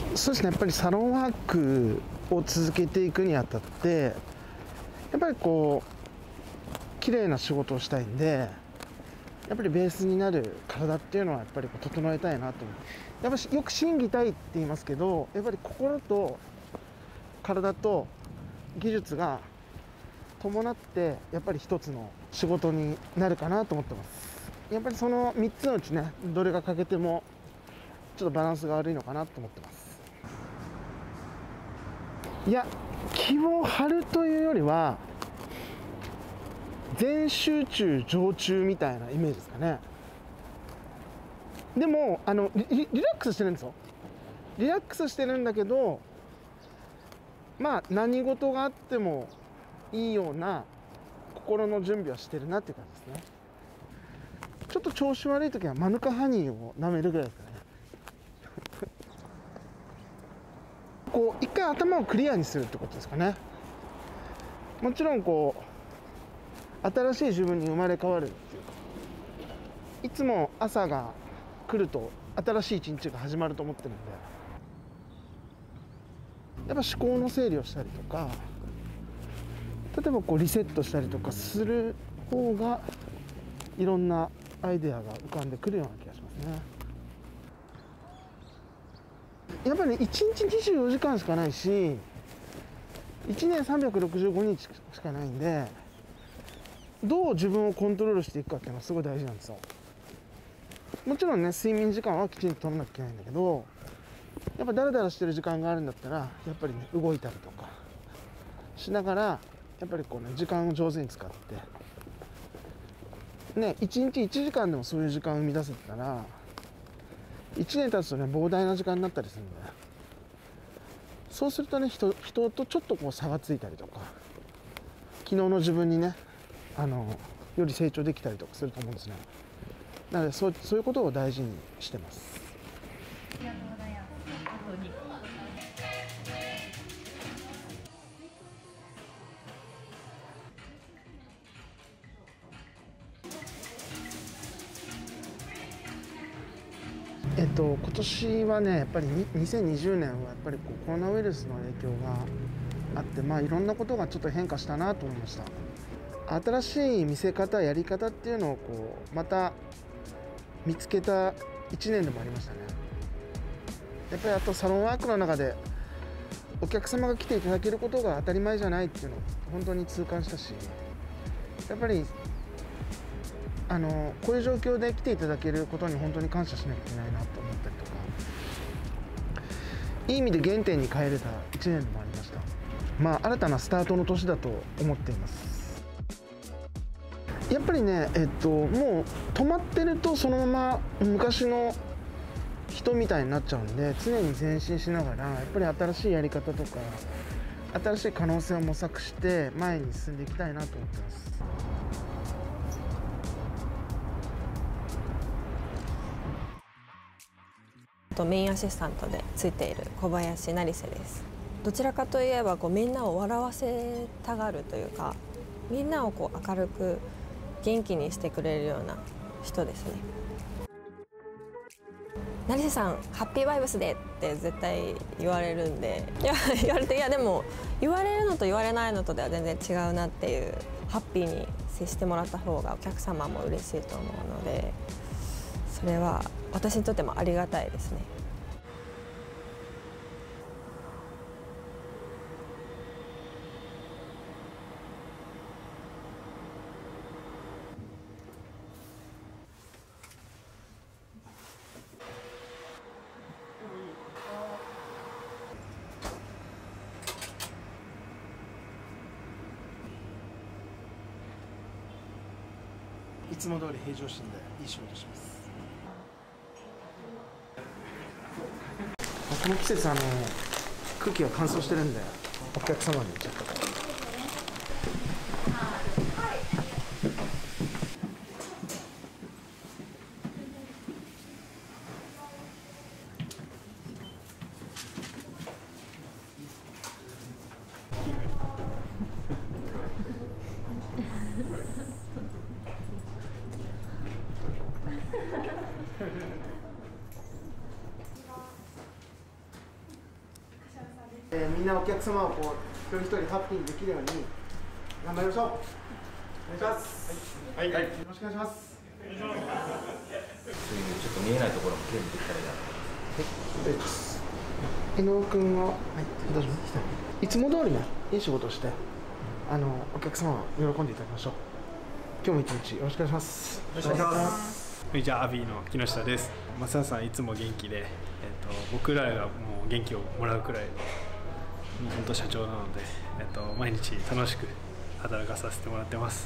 そうですね、やっぱりサロンワークを続けていくにあたって、やっぱりこう綺麗な仕事をしたいんで、やっぱりベースになる体っていうのはやっぱり整えたいなと思う。やっぱりよく心技体って言いますけど、やっぱり心と体と技術が伴ってやっぱり一つの仕事になるかなと思ってます。やっぱりその3つのうちね、どれが欠けてもちょっとバランスが悪いのかなと思ってます。いや、気を張るというよりは全集中常駐みたいなイメージですかね。でもリラックスしてるんですよ。リラックスしてるんだけど、まあ何事があってもいいような心の準備はしてるなっていう感じですね。ちょっと調子悪い時はマヌカハニーを舐めるぐらいですかね。こう一回頭をクリアにするってことですかね。もちろんこう新しい自分に生まれ変わるっていうか、いつも朝が来ると新しい一日が始まると思ってるんで、やっぱ思考の整理をしたりとか、例えばこうリセットしたりとかする方がいろんなアイデアが浮かんでくるような気がしますね。やっぱりね、1日24時間しかないし、1年365日しかないんで、どう自分をコントロールしていくかっていうのはすごい大事なんですよ。もちろんね、睡眠時間はきちんと取らなきゃいけないんだけど、やっぱダラダラしてる時間があるんだったら、やっぱりね、動いたりとかしながら、やっぱりこうね、時間を上手に使ってね、1日1時間でもそういう時間を生み出せてたら、1年経つとね、膨大な時間になったりするんだよ。そうするとね、人とちょっとこう差がついたりとか、昨日の自分にね、より成長できたりとかすると思うんですね。なのでそういうことを大事にしてます。ありがとうございます。今年はね、やっぱり2020年はやっぱりこうコロナウイルスの影響があって、まあいろんなことがちょっと変化したなと思いました。新しい見せ方、やり方っていうのをこうまた見つけた1年でもありましたね。やっぱりあとサロンワークの中でお客様が来ていただけることが当たり前じゃないっていうのを本当に痛感したし、やっぱりこういう状況で来ていただけることに本当に感謝しなきゃいけないなと思ったりとか、いい意味で原点に帰れた1年でもありました。まあ新たなスタートの年だと思っています。やっぱりね、もう止まってるとそのまま昔の人みたいになっちゃうんで、常に前進しながらやっぱり新しいやり方とか新しい可能性を模索して前に進んでいきたいなと思ってます。 メインアシスタントでついている小林成瀬です。どちらかといえばこうみんなを笑わせたがるというか、みんなをこう明るく元気にしてくれるような人ですね。成瀬さんハッピーバイブスでって絶対言われるんで、言われて、いやでも言われるのと言われないのとでは全然違うなっていう、ハッピーに接してもらった方がお客様も嬉しいと思うので、それは私にとってもありがたいですね。 いつも通り平常心でいい仕事します。この季節空気が乾燥してるんで、お客様にちょっとみんなお客様をこう一人一人ハッピーにできるように頑張りましょう。お願いします。はい、はい、よろしくお願いします。そういうちょっと見えないところも警備できたらいいなと思います。井上君は、はい、どうぞ。いつも通りのいい仕事をしてお客様を喜んでいただきましょう。今日も一日よろしくお願いします。よろしくお願いします。 こんにちは、アビーの木下です。松田さんいつも元気で、僕らがもう元気をもらうくらいの本当社長なので、毎日楽しく働かさせてもらってます。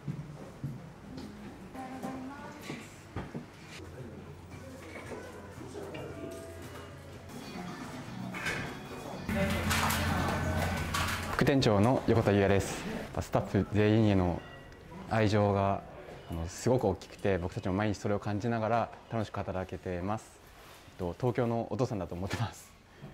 副店長の横田裕也です。スタッフ全員への愛情がすごく大きくて、僕たちも毎日それを感じながら楽しく働けてます。東京のお父さんだと思ってます。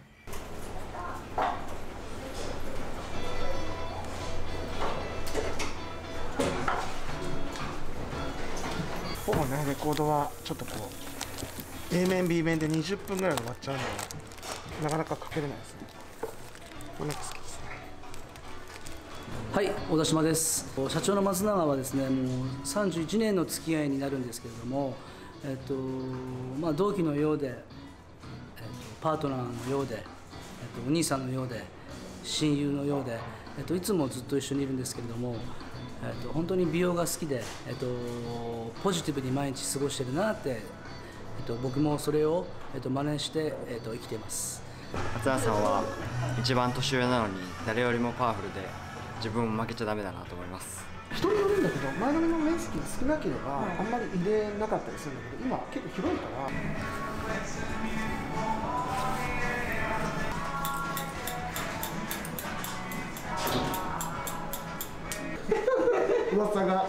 ほぼね、レコードはちょっとこう A 面 B 面で20分ぐらいで終わっちゃうのでなかなかかけれないですね。これなんか好きですね。 はい、小田島です。社長の松永はですね、もう31年の付き合いになるんですけれども、同期のようで、パートナーのようで、お兄さんのようで、親友のようで、いつもずっと一緒にいるんですけれども、本当に美容が好きで、ポジティブに毎日過ごしてるなって、僕もそれを、真似して、生きています。 松永さんは一番年上なのに誰よりもパワフルで、自分も負けちゃダメだなと思います。 人によるんだけど、前髪の面積が少なければあんまり入れなかったりするんだけど、今結構広いから噂が。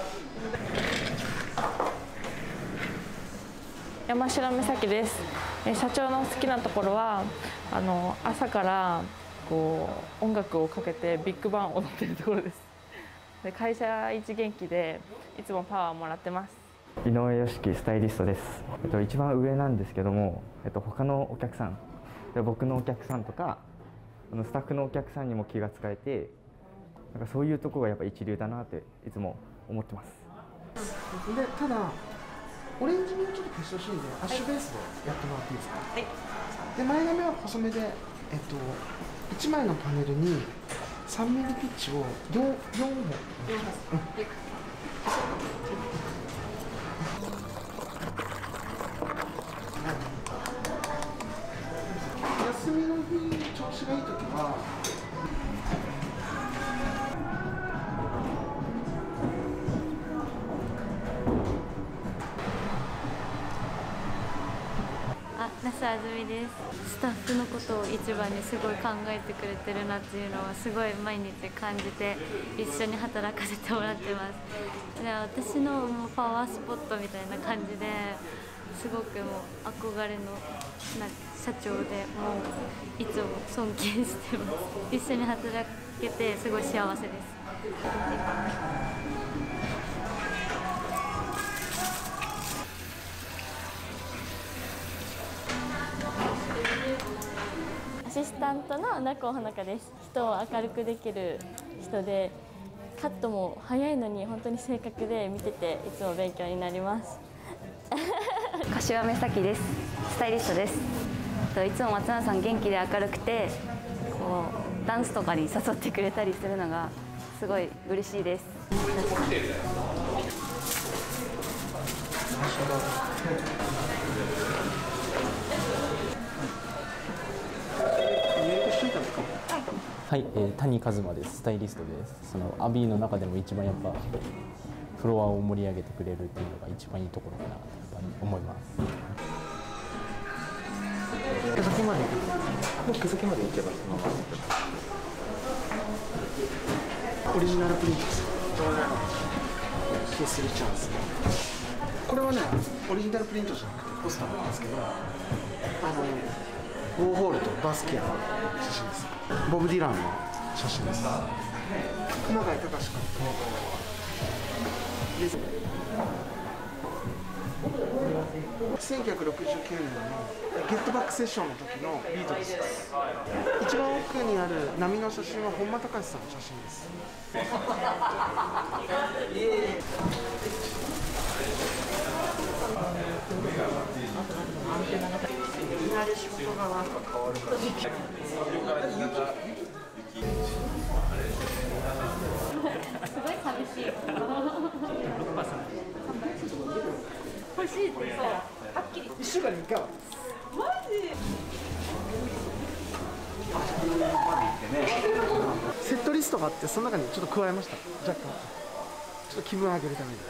山城美咲です。社長の好きなところは朝からこう音楽をかけてビッグバンを踊っているところです。で、会社一元気でいつもパワーをもらってます。 井上良樹スタイリストです。一番上なんですけども、他のお客さん、僕のお客さんとかスタッフのお客さんにも気が使えて、なんかそういうところがやっぱ一流だなっていつも思ってます。 で、ただオレンジ味をちょっと消してほしいんで、アッシュベースでやってもらっていいですか。はい。で、前髪は細めで、1枚のパネルに3ミリピッチを4本。休みの日調子がいいときは。 那須あずみです。スタッフのことを一番にすごい考えてくれてるなっていうのはすごい毎日感じて一緒に働かせてもらってます。で、私のもうパワースポットみたいな感じですごくもう憧れの社長でもういつも尊敬してます。一緒に働けてすごい幸せです。 アシスタントの中尾ほのかです。人を明るくできる人で、カットも早いのに本当に正確で見てていつも勉強になります。 柏目咲です。スタイリストです。いつも松永さん元気で明るくて、こうダンスとかに誘ってくれたりするのがすごい嬉しいです。 はい、谷一馬です。スタイリストです。そのアビーの中でも一番やっぱフロアを盛り上げてくれるっていうのが一番いいところかなと思います。 毛先まで行けばそのままオリジナルプリントです。ケースリチャンス。これはね、オリジナルプリントじゃなくてポスターなんですけど、ウォーホールとバスキアの写真です。ボブ・ディランの写真です。熊谷隆監督。 1969年のゲットバックセッションの時のビートルズです。一番奥にある波の写真は本間隆さんの写真です。 すごい寂しい。欲しいってそう。はっきり。 1週間に1回は。 マジ？ セットリストがあってその中にちょっと加えました。若干ちょっと気分を上げるために。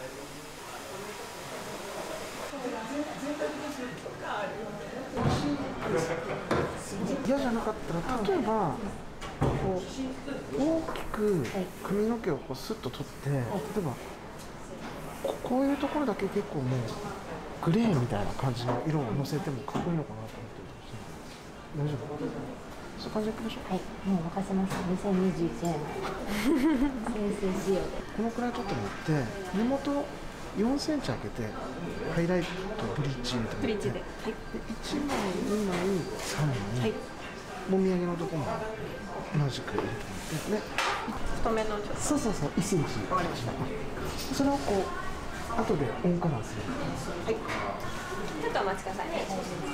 嫌じゃなかったら、例えばこう大きく髪の毛をこうスッと取って、例えばこういうところだけ結構もうグレーみたいな感じの色をのせてもかっこいいのかなと思ってる。大丈夫？そういう感じでいきましょう。 はい、もう任せます。2021年先生仕様で。 このくらいちょっと持って根元4センチ開けてハイライトブリッジ入れてもらって、 ブリッジで、はい、 で1枚2枚3枚、はい、もみあげのとこも同じく入れてもらってね、 太めのちょっとそう1センチ。わかりました。それをこう後でオンカラーする。 はい、ちょっとお待ちくださいね。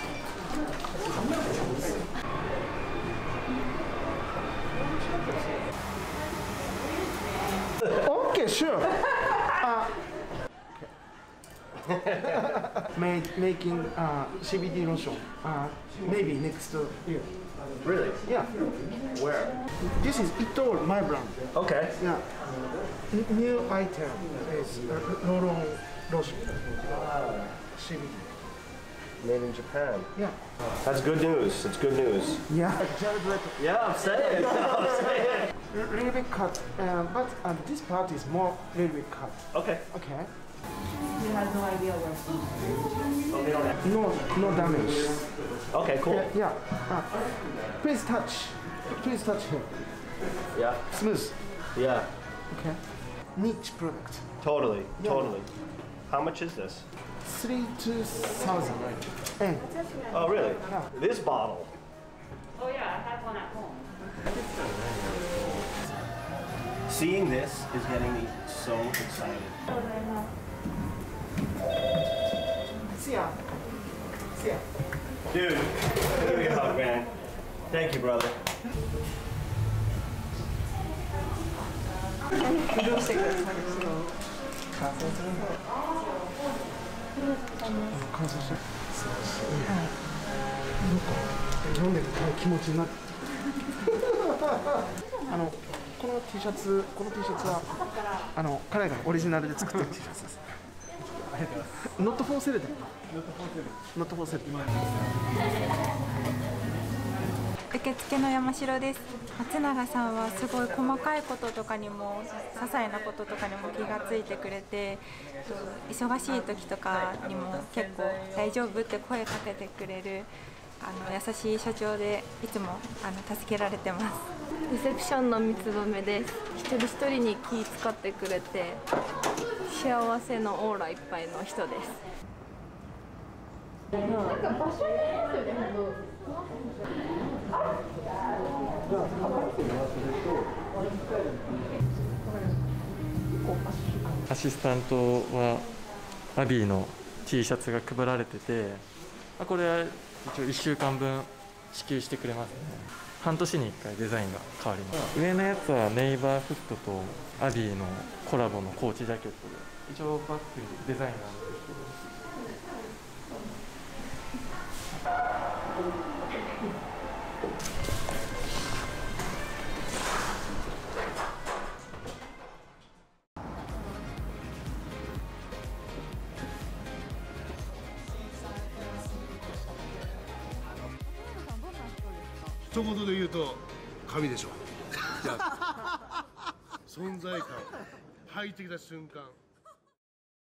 Okay, sure. Making CBD lotion. Maybe next year. Really? Yeah. Where? This is Ito, my brand. Okay. Yeah. New item is roll-on lotion. CBD. Made in Japan. Yeah. That's good news. It's good news. Yeah. Yeah, I'm saying. I'm saying. A little bit cut, but this part is more little bit cut. Okay. Okay. You have no idea where. No damage. Okay, cool. Yeah. Please touch. Please touch here. Yeah. Smooth. Yeah. Okay. Niche product. Totally. Yeah. Totally. How much is this? 3,000. And Oh, really? Yeah. This bottle. Oh yeah, I have one at home. Seeing this is getting me so excited. See ya. See ya. Dude, give me a hug, man. Thank you, brother. どうしてください。 乾燥するんだ。乾燥してる。はい。なんか読んでる気持ちになって。この T シャツは彼がオリジナルで作ってる T シャツです。ありがとうございます。Not for sale で。Not for sale。 受付の山城です。松永さんはすごい細かいこととかにも些細なこととかにも気がついてくれて、忙しい時とかにも結構大丈夫って声かけてくれる優しい社長でいつも助けられてます。 レセプションの三つ留めです。一人一人に気使ってくれて幸せのオーラいっぱいの人です。なんか場所によってね、 アシスタントはアビーの T シャツが配られてて、これは一応1週間分支給してくれますね。半年に1回デザインが変わります。上のやつはネイバーフットとアビーのコラボのコーチジャケットで、一応バッグにデザインがあるんですけど、 一言で言うと神でしょう。存在感、入ってきた瞬間